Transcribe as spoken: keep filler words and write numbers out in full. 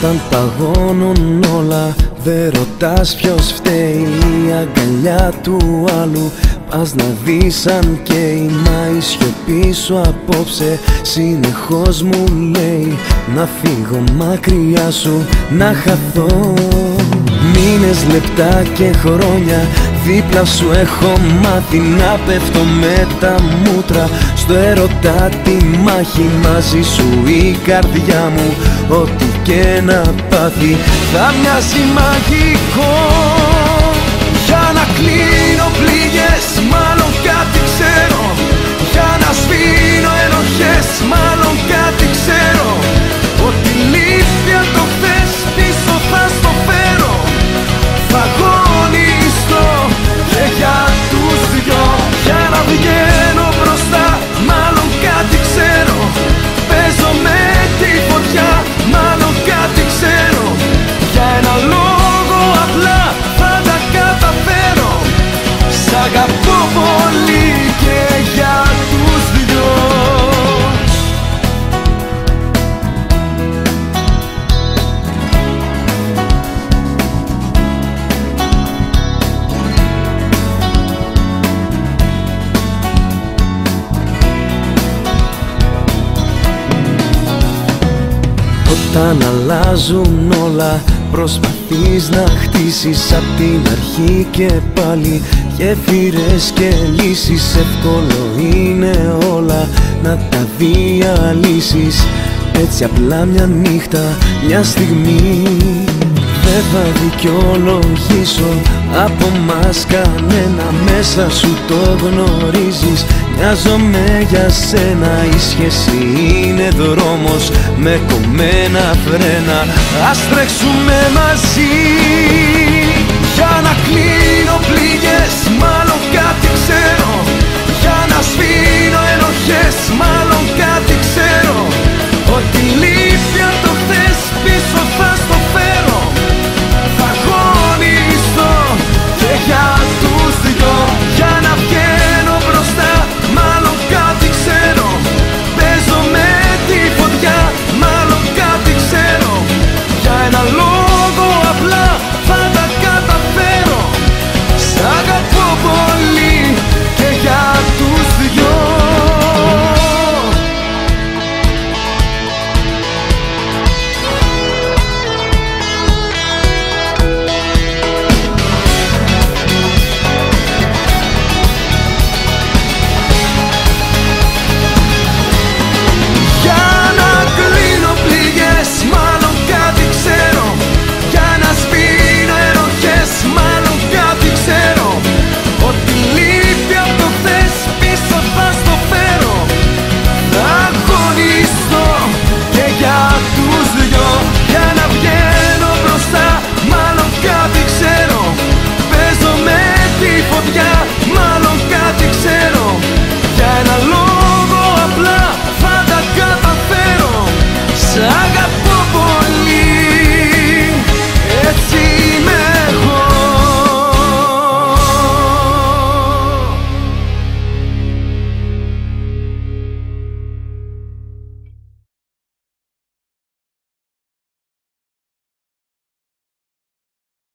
Όταν παγώνουν όλα, δεν ρωτάς ποιος φταίει. Η αγκαλιά του άλλου πας να δεις αν καίει. Μα η σιωπή σου απόψε συνεχώς μου λέει να φύγω μακριά σου, να χαθώ. Μήνες, λεπτά και χρόνια δίπλα σου έχω μάθει να πέφτω με τα μούτρα. Στο έρωτα τη μάχη, μαζί σου η καρδιά μου ό,τι και να πάθει θα μοιάζει μαγικό. Για να κλείνω πληγές, μάλλον κάτι ξέρω. Για να σβήνω ενοχές, μάλλον κάτι ξέρω. Ότι λείπει απ' το χθες πίσω θα στο φέρω. Θα αγωνιστώ και για τους δυο. Για να βγαίνω μπροστά, μάλλον κάτι ξέρω. Παίζω με τη φωτιά, μάλλον κάτι ξέρω. Για ένα λόγο απλά θα τα καταφέρω. Σ' αγαπώ πολύ και για τους δυο. Όταν αλλάζουν όλα, προσπαθείς να χτίσεις απ' την αρχή και πάλι γέφυρες και λύσεις. Εύκολο είναι όλα να τα διαλύσεις, έτσι απλά μια νύχτα, μια στιγμή. Δεν θα δικαιολογήσω από μας κανένα, μέσα σου το γνωρίζεις. Μοιάζομαι για σένα, η σχέση είναι δρόμος με κομμένα φρένα. Ας τρέξουμε μαζί. Για να κλείνω πληγές, μάλλον κάτι ξέρω. Για να σβήνω ενοχές, μάλλον κάτι ξέρω. Ότι λείπει απ' το χθες πίσω θα στο φέρω. Θα αγωνιστώ και για τους δυο. Για να βγαίνω μπροστά, μάλλον κάτι ξέρω. Παίζω με τη φωτιά, μάλλον κάτι ξέρω. Για ένα λόγο απλά θα τα καταφέρω. Σ' αγαπώ πολύ και για τους δυο. Μάλλον κάτι ξέρω. Για ένα λόγο απλά θα τα καταφέρω. Σ'